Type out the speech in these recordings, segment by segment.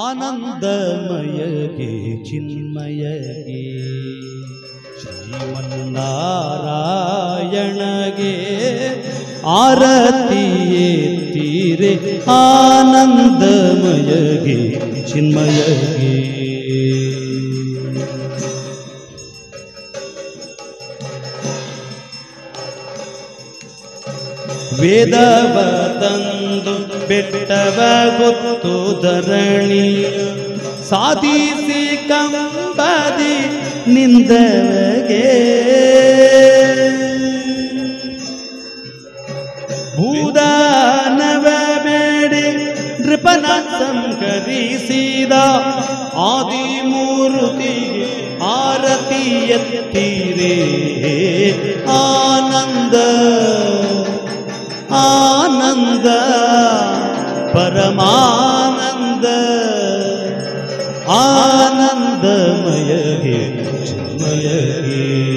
ಆನಂದಮಯಗೆ ಚಿನ್ಮಯಗೆ ಶ್ರೀಮನ್ನಾರಾಯಣಗೆ ಆರತಿಯೇ ತೀರೆ ಆನಂದಮಯಗೆ ಚಿನ್ಮಯಗೆ ವೇದವ ತಂದು ಬೆಟ್ಟವ ಗೊತ್ತು ಧರಣಿಯ ಸಾಧಿಸಿ ಕಂಬದಿ ನಿಂದವಗೆ ಭೂದಾನವ ಬೇಡಿ ನೃಪನ ಸಂಕರಿಸಿದ ಆದಿಮೂರ್ತಿಗೆ ಆರತಿ ಎತ್ತಿರೆ ಆನಂದ ಆನಂದ ಪರಮಾನಂದ ಆನಂದಮಯಗೆ ಚಿನ್ಮಯಗೆ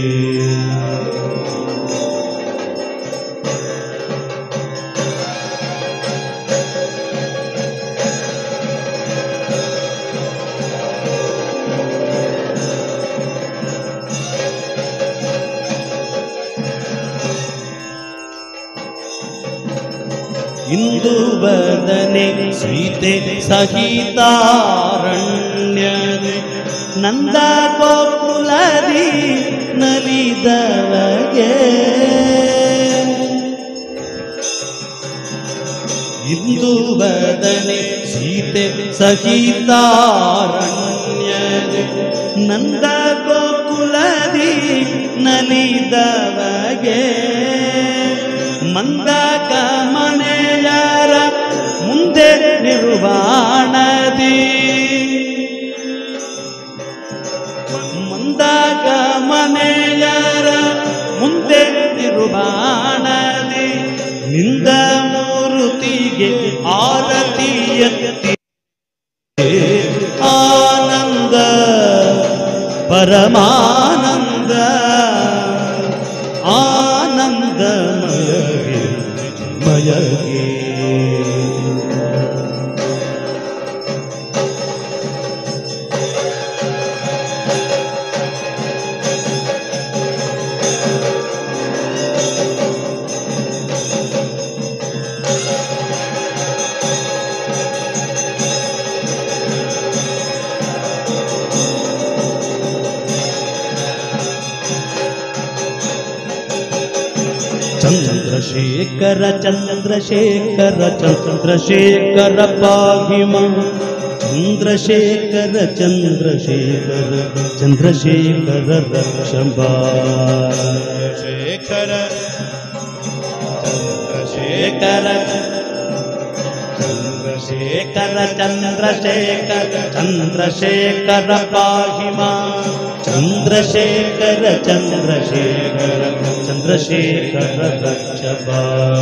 ಇಂದು ವದನೆ ಸೀತೆ ಸಹಿತಾರಣ್ಯದೆ ನಂದ ಗೋಕುಲದಿ ನಲಿದವಗೆ ಇಂದು ವದನೆ ಸೀತೆ ಸಹಿತಾರಣ್ಯದೆ ನಂದ ಗೋಕುಲದಿ ನಲಿದವಗೆ ಮಂದಕ ಮನೆಯರ ಮುಂದೆ ನಿರ್ವಾಣದಿ ಮಂದಕ ಮನೆಯರ ಮುಂದೆ ನಿರ್ವಾಣದಿ ನಿಂದ ಮೂರ್ತಿಗೆ ಆರತಿ ಎತ್ತಿ ಆನಂದ ಪರಮಾನಂದ ಆನಂದಮಯಗೆ ಮಯಗೆ ಚಂದ್ರಶೇಖರ ಚಂದ್ರಶೇಖರ ಚಂದ್ರಶೇಖರ ಪಾಹಿಮ ಚಂದ್ರಶೇಖರ ಚಂದ್ರಶೇಖರ ಚಂದ್ರಶೇಖರ ರಕ್ಷಂಬಾ ಶೇಖರ ಚಂದ್ರಶೇಖರ ಚಂದ್ರಶೇಖರ ಚಂದ್ರಶೇಖರ ಚಂದ್ರಶೇಖರ ಪಾಹಿಮ ಚಂದ್ರಶೇಖರ ಚಂದ್ರಶೇಖರ ಚಂದ್ರಶೇಖರ ರಕ್ಷಬಾ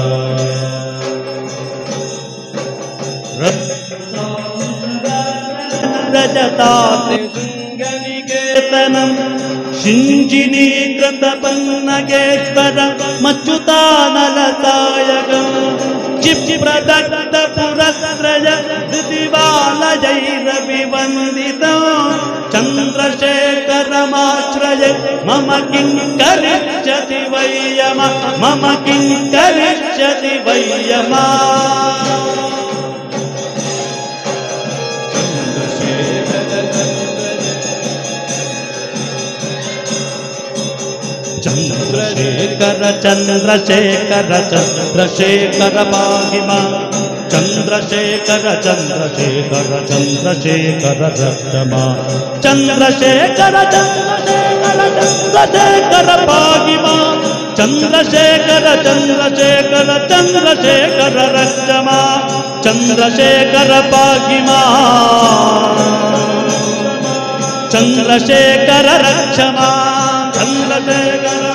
ರಜತಾತೆ ಶೃಂಗನಿಕೇತನಂ ಶಿಂಜಿನೀಕೃತ ಪನ್ನಗೇಶ್ವರ ಮಚ್ಚುತಾನಲಸಾಯಗಂ ಚಿಪ್ರದತ್ತ ಪುರಸ್ತ್ರಯ ದಿವಾಲಜೈರವಿವಂದಿತಂ ಚಂದ್ರಶೇಖರಮಾಶ್ರಯ ಮಮ ಕಿಂ ಕರಿಷ್ಯತಿ ವೈಯಮ ಮಮ ಕಿಂ ಕರಿಷ್ಯತಿ ವೈಯಮ ಚಂದ್ರಶೇಖರ ಚಂದ್ರಶೇಖರ ಚಂದ್ರಶೇಖರ ಪಾಹಿಮ ಚಂದ್ರಶೇಖರ ಚಂದ್ರಶೇಖರ ಚಂದ್ರಶೇಖರ ರಕ್ಷಮ ಚಂದ್ರಶೇಖರ ಚಂದ್ರಶೇಖರ ಚಂದ್ರಶೇಖರ ಪಾಹಿಮ ಚಂದ್ರಶೇಖರ ಚಂದ್ರಶೇಖರ ಚಂದ್ರಶೇಖರ ರಕ್ಷಮ ಚಂದ್ರಶೇಖರ ಪಾಹಿಮ ಚಂದ್ರಶೇಖರ ರಕ್ಷಮ ಚಂದ್ರಶೇಖರ